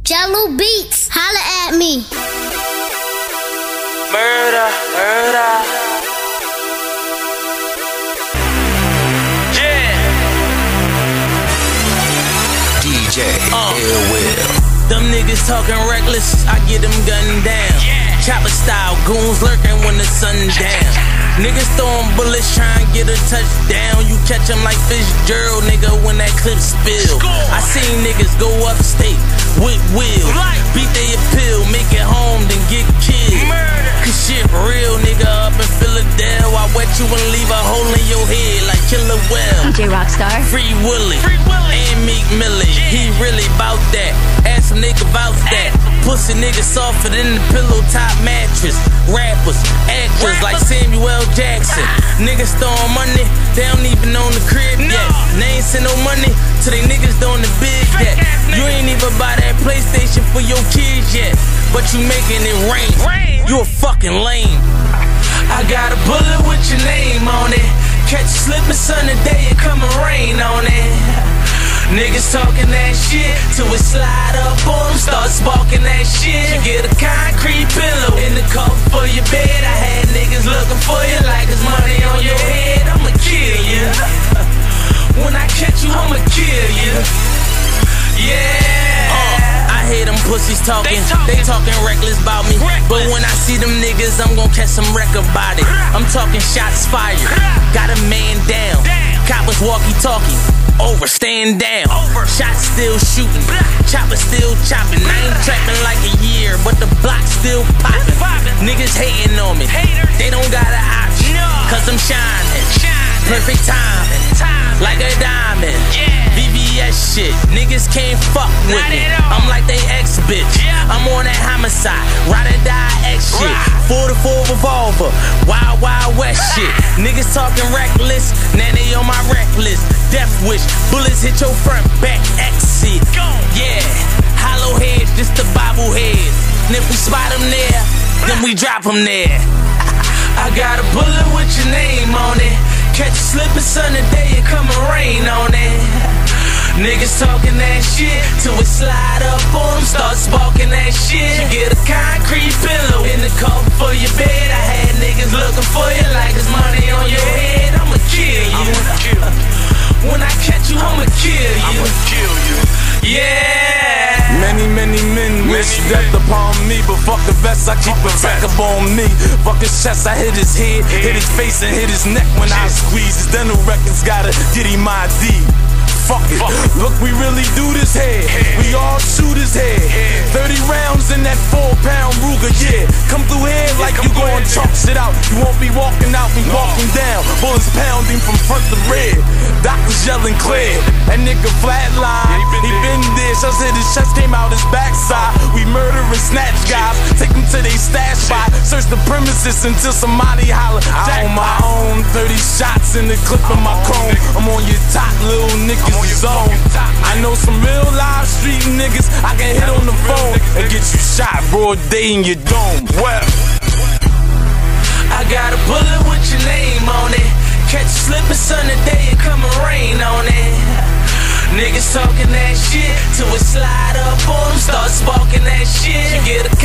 Jello Beats, holla at me. Murder, murder. Yeah. DJ Ill Will. Them niggas talking reckless, I get them gunned down. Chopper style, goons lurking when the sun down. Niggas throwing bullets, trying to get a touchdown. You catch them like Fitzgerald, nigga, when that clip spill. I seen niggas go upstate with wheels, beat they appeal, make it home, then get killed. Cause shit real, nigga, up in Philadelphia. I wet you and leave a hole in your head like Killer Well. DJ Rockstar, Free Willy, and Meek Millie. He really bout that. Ask a nigga about that. Pussy nigga softer than the pillow top mattress. Rappers, actors like Samuel Jackson. Niggas throwing money, they don't even own the crib yet. They ain't send no money to they niggas doing the big yet. You ain't even buy that PlayStation for your kids yet, but you making it rain. You a fucking lame. I got a bullet with your name on it. Catch you slipping sunny day, it come and rain on it. Niggas talking that shit till it slide up on them, start sparking that shit. You get a concrete pillow in the cover for your bed. I had niggas looking for you like it's money on your head. I'ma kill you. When I catch you, I'ma kill you. Yeah. I hear them pussies talking, they talking reckless about me. But when I see them niggas, I'm gon' catch some record body. I'm talking shots fired, got a man down. Coppers walkie-talkie, over, stand down. Shots still shooting, chopper still chopping. I ain't trapping like a year, but the block still popping. Niggas hating on me, they don't got an option, cause I'm shining. Perfect timing, like a diamond. VVS shit, niggas can't fuck with me. I'm like they ex-bitch, I'm on that homicide, ride or die X shit. 4-4 revolver, wild, wild west shit. Niggas talking reckless, now they on my reckless. Death wish, bullets hit your front, back, exit. Yeah, hollow heads, just the bobbleheads. And if we spot them there, then we drop them there. I got a bullet with your name on it. Catch you slipping sunny day, it come and rain on it. Niggas talking that shit till it slide up on them, start sparking that shit. You get a concrete pillow in the cover for your bed. I had niggas looking for you like it's money on your head. I'ma kill you. When I catch you, I'ma kill you. Yeah. Many men wish death upon me, but fuck the vest, I keep a track up on me. Fuck his chest, I hit his head, hit his face and hit his neck when I squeeze. His dental records gotta get him ID. Fuck it, look, we really do this here. We all shoot his head. 30 rounds in that 4-pound Ruger, yeah. Come through here like you gon' chalk shit out. You won't be walking out, we walking down. Bullets pounding from front to rear. Doctors yelling clear. That nigga flatline, he been there. Shots hit his chest, came out his backside. We murder and snatch guys, take them to they stash spot. Search the premises until somebody holler. I on my own, 30 shots in the clip of my chrome. I'm on your top, little niggas zone. I know some real live street niggas I can hit on the phone and get you shot broad day in your dome. Well, I got a bullet with your name on it. Catch you slipping sunny day, it come and rain on it. Niggas talking that shit till it slide up on them, start sparking that shit. You get a